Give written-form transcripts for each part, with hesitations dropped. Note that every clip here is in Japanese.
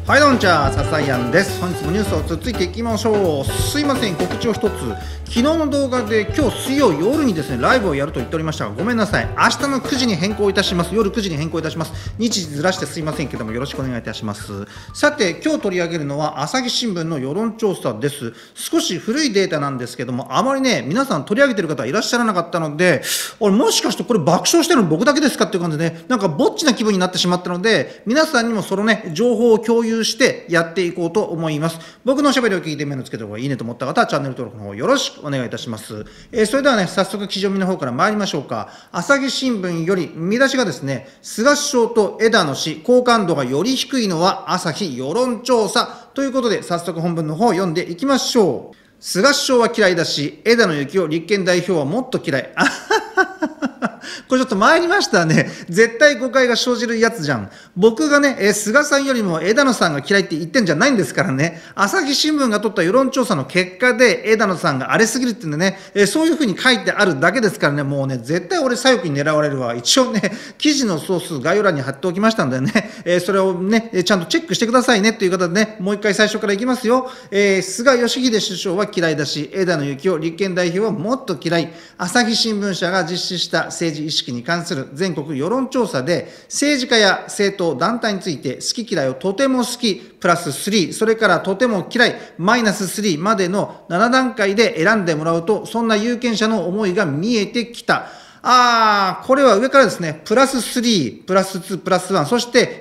はいどんちゃささやんです。本日もニュースをつっついていきましょう。すいません、告知を一つ。昨日の動画で今日水曜夜にですねライブをやると言っておりましたが、ごめんなさい。明日の9時に変更いたします。夜9時に変更いたします。日時ずらしてすいませんけどもよろしくお願いいたします。さて今日取り上げるのは朝日新聞の世論調査です。少し古いデータなんですけども、あまりね皆さん取り上げてる方いらっしゃらなかったので、もしかしてこれ爆笑してるの僕だけですかっていう感じでね、なんかぼっちな気分になってしまったので、皆さんにもそのね情報を共有してやっていこうと思います。僕のおしゃべりを聞いて目のつけた方がいいねと思った方はチャンネル登録の方よろしくお願いいたします。それではね早速記事読みの方から参りましょうか。朝日新聞より見出しがですね、菅首相と枝野氏好感度がより低いのは朝日世論調査ということで、早速本文の方を読んでいきましょう。菅首相は嫌いだし、枝野幸男立憲代表はもっと嫌い。これちょっと参りましたね。絶対誤解が生じるやつじゃん。僕がね、菅さんよりも枝野さんが嫌いって言ってんじゃないんですからね。朝日新聞が取った世論調査の結果で枝野さんが荒れすぎるっていうんでね、そういうふうに書いてあるだけですからね、もうね、絶対俺左翼に狙われるわ。一応ね、記事のソース概要欄に貼っておきましたんでね、それをね、ちゃんとチェックしてくださいねという方でね、もう一回最初からいきますよ。菅義偉首相は嫌いだし、枝野幸男立憲代表はもっと嫌い。朝日新聞社が実施した政治意識に関する全国世論調査で、政治家や政党、団体について好き嫌いをとても好きプラス3、それからとても嫌いマイナス3までの7段階で選んでもらうと、そんな有権者の思いが見えてきた。これは上からですね、プラス3、プラス2、プラス1、そして、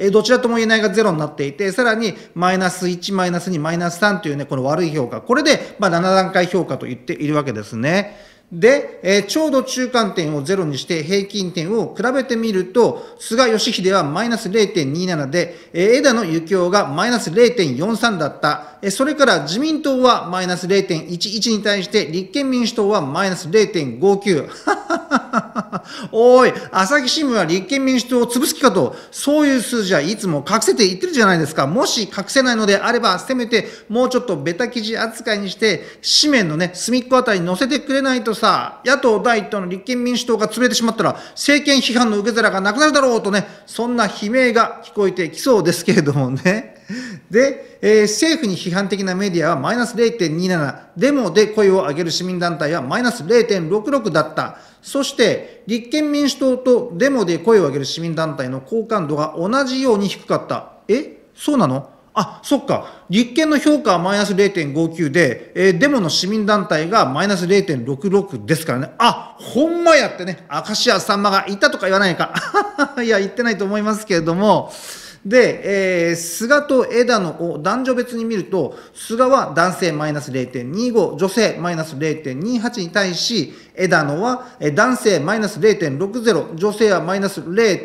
どちらとも言えないが0になっていて、さらに、マイナス1、マイナス2、マイナス3というね、この悪い評価。これで、7段階評価と言っているわけですね。で、ちょうど中間点を0にして平均点を比べてみると、菅義偉はマイナス 0.27 で、枝野幸男がマイナス 0.43 だった。それから自民党はマイナス 0.11 に対して立憲民主党はマイナス 0.59。おい、朝日新聞は立憲民主党を潰す気かと、そういう数字はいつも隠せて言ってるじゃないですか。もし隠せないのであれば、せめてもうちょっとベタ記事扱いにして、紙面のね、隅っこあたりに載せてくれないとさ、野党第一党の立憲民主党が潰れてしまったら、政権批判の受け皿がなくなるだろうとね、そんな悲鳴が聞こえてきそうですけれどもね。で、政府に批判的なメディアはマイナス 0.27、デモで声を上げる市民団体はマイナス 0.66 だった。そして、立憲民主党とデモで声を上げる市民団体の好感度が同じように低かった。そうなの？そっか。立憲の評価はマイナス 0.59 で、デモの市民団体がマイナス 0.66 ですからね。ほんまやってね、明石家さんまが言ったとか言わないか。いや、言ってないと思いますけれども。で、菅と枝野を男女別に見ると、菅は男性マイナス 0.25、女性マイナス 0.28 に対し、枝野は男性マイナス 0.60、女性はマイナス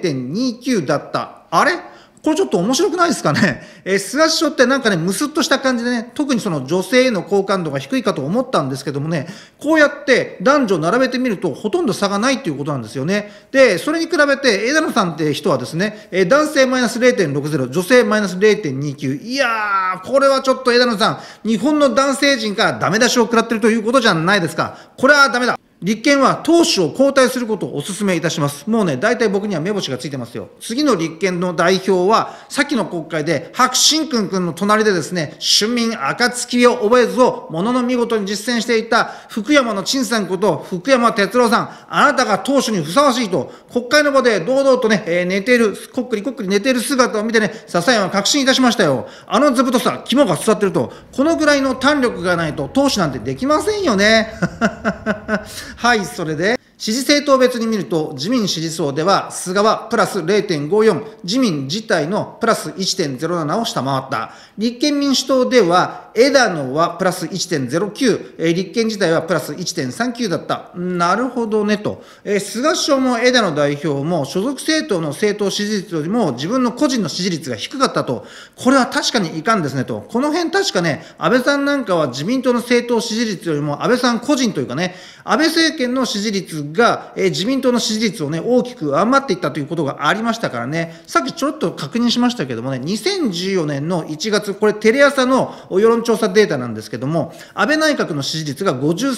0.29 だった。あれ？これちょっと面白くないですかね。菅首相ってなんかね、ムスッとした感じでね、特にその女性への好感度が低いかと思ったんですけどもね、こうやって男女並べてみるとほとんど差がないということなんですよね。で、それに比べて枝野さんって人はですね、男性マイナス 0.60、女性マイナス 0.29。いやー、これはちょっと枝野さん、日本の男性陣からダメ出しを食らってるということじゃないですか。これはダメだ。立憲は党首を交代することをお勧めいたします。もうね、大体僕には目星がついてますよ。次の立憲の代表は、先の国会で白新君の隣でですね、春民暁を覚えずをものの見事に実践していた福山の陳さんこと福山哲郎さん、あなたが党首にふさわしいと、国会の場で堂々とね、寝ている、こっくりこっくり寝ている姿を見てね、笹山は確信いたしましたよ。あの図太さ、肝が据わってると、このぐらいの胆力がないと党首なんてできませんよね。はい、それで支持政党別に見ると、自民支持層では菅はプラス 0.54、自民自体のプラス 1.07 を下回った。立憲民主党では枝野はプラス 1.09、立憲自体はプラス 1.39 だった。なるほどねと。菅首相も枝野代表も所属政党の政党支持率よりも自分の個人の支持率が低かったと。これは確かにいかんですねと。この辺確かね、安倍さんなんかは自民党の政党支持率よりも安倍さん個人というかね、安倍政権の支持率が、自民党の支持率をね、大きく上回っていったということがありましたからね、さっきちょっと確認しましたけどもね、2014年の1月、これテレ朝の世論調査データなんですけども、安倍内閣の支持率が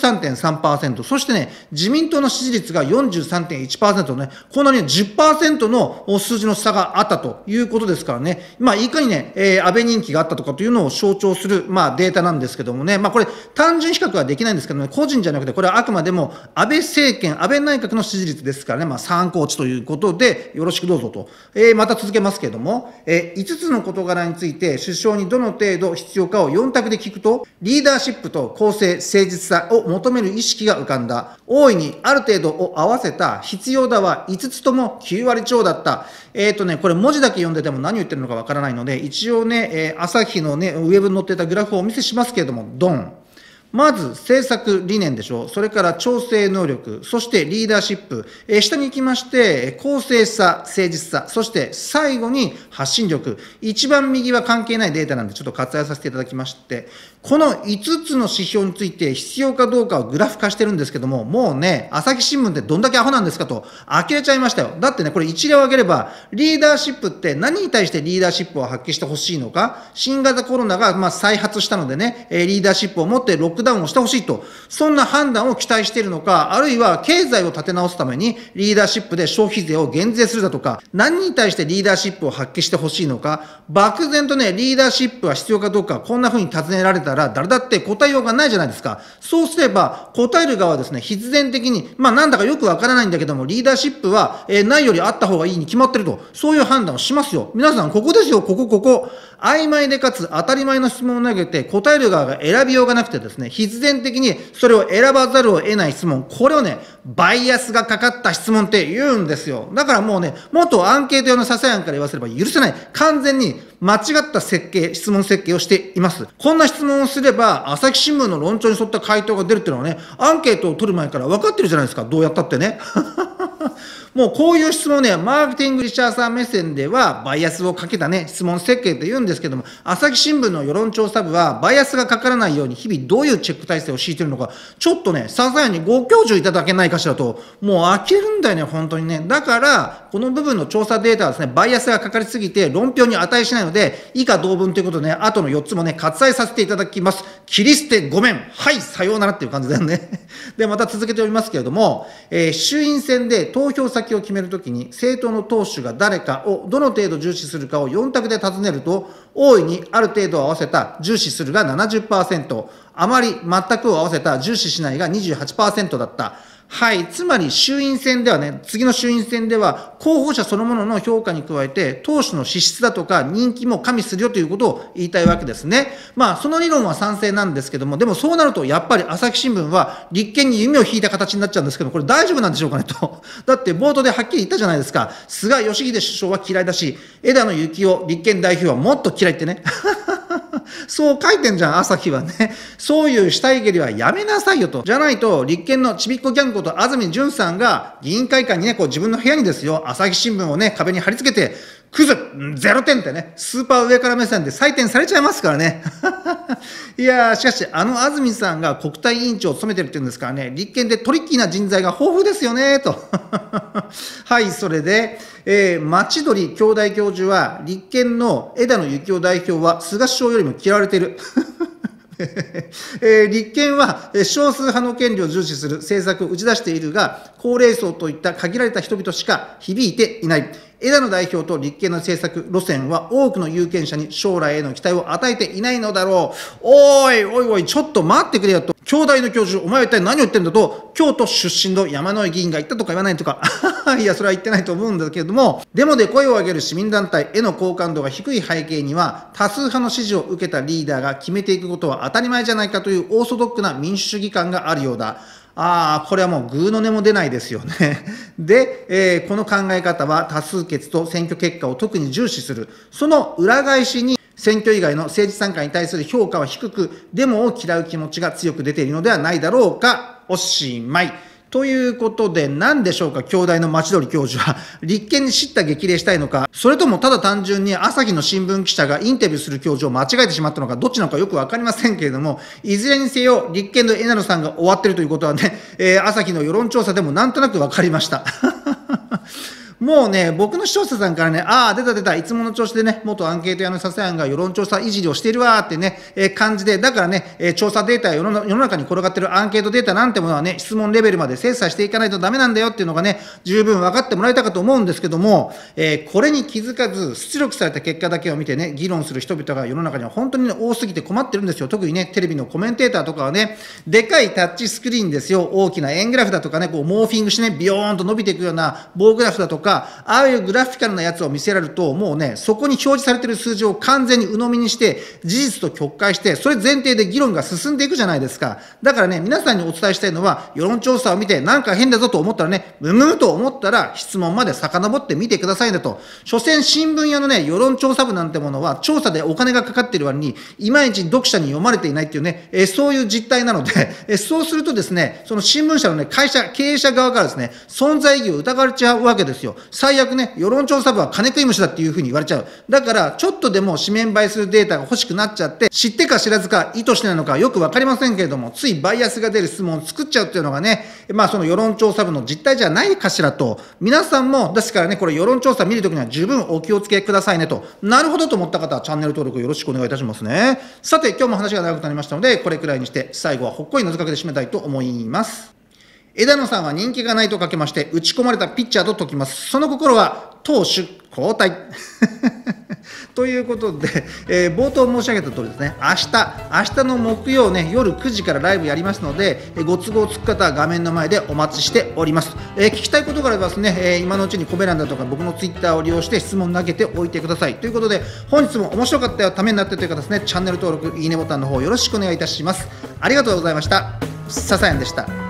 53.3%、そしてね、自民党の支持率が 43.1% ね、こんなに 10% の数字の差があったということですからね、いかにね、安倍人気があったとかというのを象徴する、データなんですけどもね、これ、単純比較はできないんですけどね、個人じゃなくて、これはあくまでも安倍政権、安倍内閣の支持率ですからね、参考値ということで、よろしくどうぞと。また続けますけれども、5つの事柄について、首相にどの程度必要かを4択で聞くと、リーダーシップと公正、誠実さを求める意識が浮かんだ。大いにある程度を合わせた必要だは5つとも9割超だった。これ文字だけ読んでても何を言ってるのかわからないので、一応ね、朝日のね、ウェブに載ってたグラフをお見せしますけれども、ドン。まず政策理念でしょう。それから調整能力、そしてリーダーシップ、下に行きまして、公正さ、誠実さ、そして最後に発信力。一番右は関係ないデータなんでちょっと割愛させていただきまして、この5つの指標について必要かどうかをグラフ化してるんですけども、もうね、朝日新聞ってどんだけアホなんですかと呆れちゃいましたよ。だってね、これ一例を挙げれば、リーダーシップって何に対してリーダーシップを発揮してほしいのか、新型コロナが再発したのでね、リーダーシップを持ってロックダウンをしてほしいと、そんな判断を期待しているのか、あるいは経済を立て直すためにリーダーシップで消費税を減税するだとか、何に対してリーダーシップを発揮してほしいのか、漠然とね、リーダーシップは必要かどうか、こんな風に尋ねられたら、誰だって答えようがないじゃないですか。そうすれば、答える側はですね、必然的に、なんだかよくわからないんだけども、リーダーシップは、ないよりあった方がいいに決まってると、そういう判断をしますよ。皆さん、ここですよ、ここ。曖昧でかつ当たり前の質問を投げて、答える側が選びようがなくてですね、必然的にそれを選ばざるを得ない質問、これをね、バイアスがかかった質問って言うんですよ。だからもうね、元アンケート用のささやんから言わせれば許せない。完全に間違った質問設計をしています。こんな質問をすれば、朝日新聞の論調に沿った回答が出るっていうのはね、アンケートを取る前から分かってるじゃないですか。どうやったってね。もうこういう質問ね、マーケティングリサーチャー目線では、バイアスをかけたね、質問設計って言うんですけども、朝日新聞の世論調査部は、バイアスがかからないように、日々どういうチェック体制を敷いてるのか、ちょっとね、ささやにご教授いただけないかしらと、もう呆れるんだよね、本当にね。だから、この部分の調査データはですね、バイアスがかかりすぎて、論評に値しないので、以下同文ということでね、後の4つもね、割愛させていただきます。切り捨てごめん。はい、さようならっていう感じだよね。で、また続けておりますけれども、衆院選で投票先を決めるときに、政党の党首が誰かをどの程度重視するかを4択で尋ねると、大いにある程度を合わせた重視するが 70%、あまり全くを合わせた重視しないが 28% だった。はい。つまり衆院選ではね、次の衆院選では候補者そのものの評価に加えて、党首の資質だとか人気も加味するよということを言いたいわけですね。その理論は賛成なんですけども、でもそうなるとやっぱり朝日新聞は立憲に弓を引いた形になっちゃうんですけど、これ大丈夫なんでしょうかねと。だって冒頭ではっきり言ったじゃないですか。菅義偉首相は嫌いだし、枝野幸男立憲代表はもっと嫌いってね。そう書いてんじゃん、朝日はね。そういう死体蹴りはやめなさいよと。じゃないと、立憲のちびっこギャングこと安住淳さんが議員会館にね、自分の部屋にですよ、朝日新聞をね、壁に貼り付けて、クズ !0 点ってね、スーパー上から目線で採点されちゃいますからね。いやー、しかし、安住さんが国対委員長を務めてるっていうんですからね、立憲でトリッキーな人材が豊富ですよね、と。はい、それで、町鳥兄弟教授は、立憲の枝野幸男代表は、菅首相よりも嫌われている。立憲は少数派の権利を重視する政策を打ち出しているが、高齢層といった限られた人々しか響いていない。枝野代表と立憲の政策路線は多くの有権者に将来への期待を与えていないのだろう。おい、ちょっと待ってくれよと。京大の教授、お前は一体何を言ってるんだと、京都出身の山井議員が言ったとか言わないとか。いや、それは言ってないと思うんだけれども、デモで声を上げる市民団体への好感度が低い背景には、多数派の支持を受けたリーダーが決めていくことは当たり前じゃないかというオーソドックな民主主義感があるようだ。これはもうグーの音も出ないですよね。で、この考え方は多数決と選挙結果を特に重視する。その裏返しに、選挙以外の政治参加に対する評価は低く、デモを嫌う気持ちが強く出ているのではないだろうか。おしまい。 ということで、何でしょうか、京大の町鳥教授は。立憲に叱咤激励したいのか、それともただ単純に朝日の新聞記者がインタビューする教授を間違えてしまったのか、どっちなのかよくわかりませんけれども、いずれにせよ、立憲の枝野さんが終わってるということはね、朝日の世論調査でもなんとなくわかりました。もうね、僕の視聴者さんからね、出た、いつもの調子でね、元アンケート屋の笹谷が世論調査いじりをしているわーってね、感じで、だからね、調査データや世の中に転がってるアンケートデータなんてものはね、質問レベルまで精査していかないとダメなんだよっていうのがね、十分分かってもらえたかと思うんですけども、これに気づかず、出力された結果だけを見てね、議論する人々が世の中には本当に、ね、多すぎて困ってるんですよ。特にね、テレビのコメンテーターとかはね、でかいタッチスクリーンですよ。大きな円グラフだとかね、こうモーフィングしてね、ビヨーンと伸びていくような棒グラフだとか、ああいうグラフィカルなやつを見せられると、もうね、そこに表示されている数字を完全に鵜呑みにして、事実と曲解して、それ前提で議論が進んでいくじゃないですか。だからね、皆さんにお伝えしたいのは、世論調査を見て、なんか変だぞと思ったらね、むむと思ったら、質問まで遡って見てくださいねと。所詮新聞屋のね、世論調査部なんてものは、調査でお金がかかっている割に、いまいち読者に読まれていないっていうね、そういう実態なので、そうするとですね、その新聞社のね、経営者側からですね、存在意義を疑われちゃうわけですよ。最悪ね、世論調査部は金食い虫だっていうふうに言われちゃう。だから、ちょっとでも紙面映えするデータが欲しくなっちゃって、知ってか知らずか意図してないのかよくわかりませんけれども、ついバイアスが出る質問を作っちゃうっていうのがね、その世論調査部の実態じゃないかしらと。皆さんも、ですからね、これ世論調査見るときには十分お気をつけくださいねと。なるほどと思った方はチャンネル登録よろしくお願いいたしますね。さて、今日も話が長くなりましたので、これくらいにして、最後はほっこりのずかけで締めたいと思います。枝野さんは人気がないとかけまして、打ち込まれたピッチャーと解きます。その心は、投手交代。ということで、冒頭申し上げた通りですね、明日の木曜ね、夜9時からライブやりますので、ご都合つく方は画面の前でお待ちしております。聞きたいことがあればですね、今のうちにコメ欄だとか僕のツイッターを利用して質問投げておいてください。ということで、本日も面白かったよ、ためになってという方ですね、チャンネル登録、いいねボタンの方よろしくお願いいたします。ありがとうございました。笹谷でした。